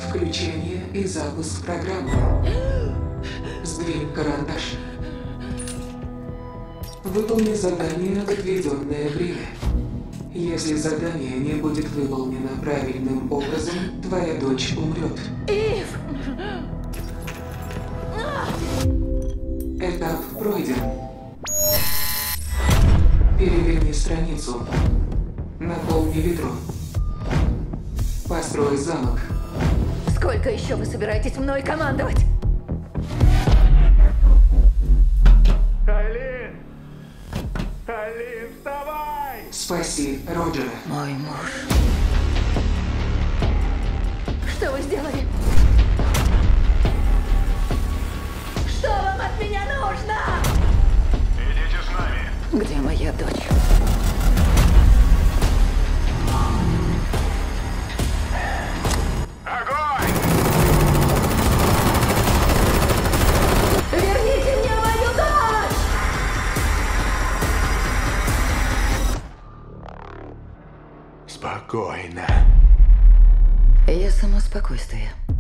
Включение и запуск программы. Сдвинь карандаш. Выполни задание в отведенное время. Если задание не будет выполнено правильным образом, твоя дочь умрет. Ив! Этап пройден. Переверни страницу. Наполни ведро. Построй замок. Сколько еще вы собираетесь мной командовать? Айлин! Айлин, вставай! Спаси Роджера. Мой муж. Что вы сделали? Что вам от меня нужно? Идите с нами. Где моя дочь? Огонь! Верните мне мою дочь! Спокойно. Я само спокойствие.